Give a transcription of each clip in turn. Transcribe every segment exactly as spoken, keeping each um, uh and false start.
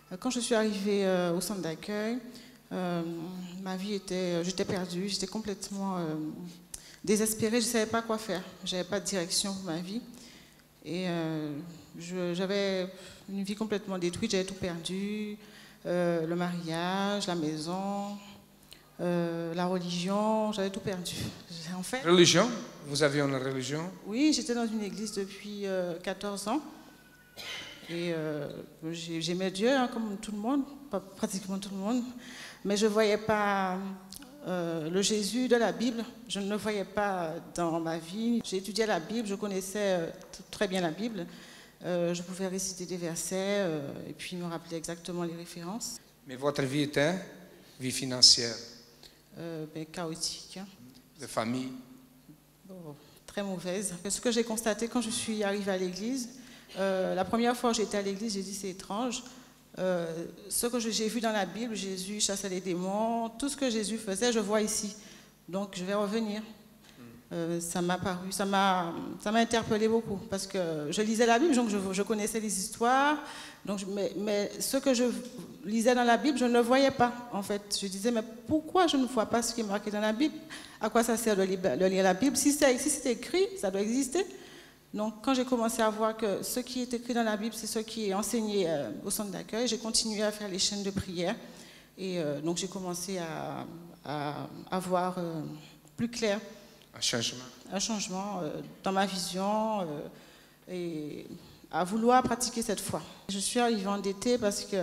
Quand je suis arrivée euh, au centre d'accueil, euh, ma vie était, j'étais perdue, j'étais complètement euh, désespérée, je ne savais pas quoi faire, je n'avais pas de direction pour ma vie. Et euh, j'avais une vie complètement détruite, j'avais tout perdu, euh, le mariage, la maison, euh, la religion, j'avais tout perdu. En fait, religion? Vous aviez une religion? Oui, j'étais dans une église depuis euh, quatorze ans. Et euh, j'aimais Dieu, hein, comme tout le monde, pas pratiquement tout le monde, mais je ne voyais pas euh, le Jésus de la Bible, je ne le voyais pas dans ma vie. J'ai étudié la Bible, je connaissais euh, très bien la Bible, euh, je pouvais réciter des versets euh, et puis me rappeler exactement les références. Mais votre vie était vie financière? euh, ben, Chaotique. Hein. De famille? Bon, très mauvaise. Ce que j'ai constaté quand je suis arrivée à l'église, Euh, la première fois que j'étais à l'église, j'ai dit c'est étrange. Euh, ce que j'ai vu dans la Bible, Jésus chassait les démons, tout ce que Jésus faisait, je vois ici. Donc je vais revenir. Euh, ça m'a paru, ça m'a, ça m'a interpellé beaucoup parce que je lisais la Bible, donc je, je connaissais les histoires. Donc, mais, mais ce que je lisais dans la Bible, je ne le voyais pas. En fait, je disais mais pourquoi je ne vois pas ce qui est marqué dans la Bible? À quoi ça sert de lire, de lire la Bible? Si c'est si c'est écrit, ça doit exister. Donc, quand j'ai commencé à voir que ce qui est écrit dans la Bible, c'est ce qui est enseigné euh, au centre d'accueil, j'ai continué à faire les chaînes de prière. Et euh, donc, j'ai commencé à, à, à voir euh, plus clair. Un changement. Un changement euh, dans ma vision euh, et à vouloir pratiquer cette foi. Je suis arrivée endettée parce que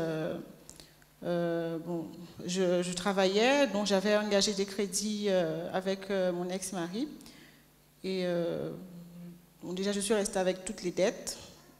euh, bon, je, je travaillais, donc j'avais engagé des crédits euh, avec euh, mon ex-mari. Et euh, Bon, déjà, je suis restée avec toutes les dettes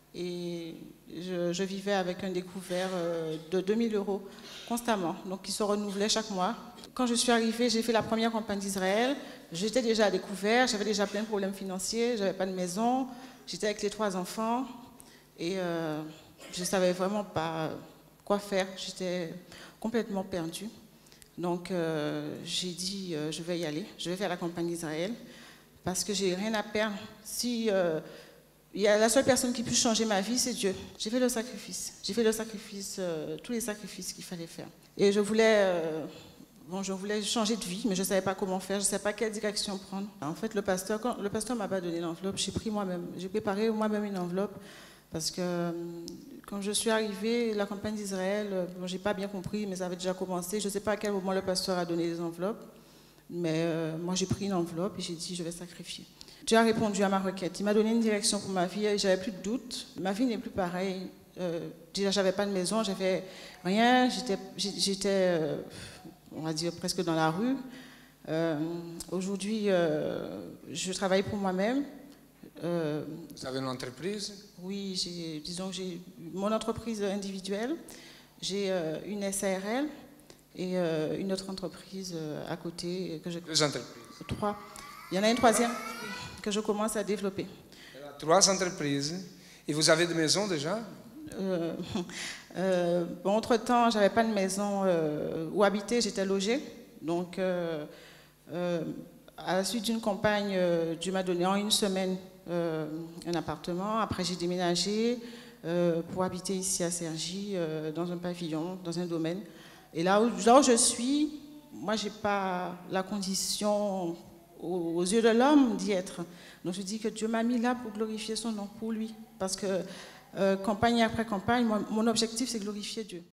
et je, je vivais avec un découvert de deux mille euros constamment, donc qui se renouvelait chaque mois. Quand je suis arrivée, j'ai fait la première campagne d'Israël. J'étais déjà à découvert, j'avais déjà plein de problèmes financiers, je n'avais pas de maison, j'étais avec les trois enfants et euh, je ne savais vraiment pas quoi faire, j'étais complètement perdue. Donc euh, j'ai dit, euh, je vais y aller, je vais faire la campagne d'Israël. Parce que j'ai rien à perdre. Si euh, il y a la seule personne qui puisse changer ma vie, c'est Dieu. J'ai fait le sacrifice. J'ai fait le sacrifice, euh, tous les sacrifices qu'il fallait faire. Et je voulais, euh, bon, je voulais changer de vie, mais je ne savais pas comment faire. Je ne savais pas quelle direction prendre. En fait, le pasteur, quand le pasteur m'a pas donné l'enveloppe, j'ai pris moi-même, j'ai préparé moi-même une enveloppe parce que quand je suis arrivée, la campagne d'Israël, bon, j'ai pas bien compris, mais ça avait déjà commencé. Je ne sais pas à quel moment le pasteur a donné les enveloppes. Mais euh, moi, j'ai pris une enveloppe et j'ai dit, je vais sacrifier. Dieu a répondu à ma requête. Il m'a donné une direction pour ma vie et j'avais plus de doute. Ma vie n'est plus pareille. Euh, déjà, j'avais pas de maison, j'avais rien. J'étais, euh, on va dire, presque dans la rue. Euh, Aujourd'hui, euh, je travaille pour moi-même. Euh, Vous avez une entreprise? Oui, j'ai, disons que j'ai mon entreprise individuelle. J'ai euh, une S A R L. Et euh, une autre entreprise euh, à côté. Que je... Deux entreprises? Trois. Il y en a une troisième que je commence à développer. Trois entreprises. Et vous avez des maisons déjà? euh, euh, bon, entre-temps, je n'avais pas de maison euh, où habiter, j'étais logée. Donc, euh, euh, à la suite d'une campagne, euh, Dieu m'a donné en une semaine euh, un appartement. Après, j'ai déménagé euh, pour habiter ici à Cergy, euh, dans un pavillon, dans un domaine. Et là où, là où je suis, moi, je n'ai pas la condition aux, aux yeux de l'homme d'y être. Donc je dis que Dieu m'a mis là pour glorifier son nom, pour lui. Parce que euh, campagne après campagne, moi, mon objectif, c'est glorifier Dieu.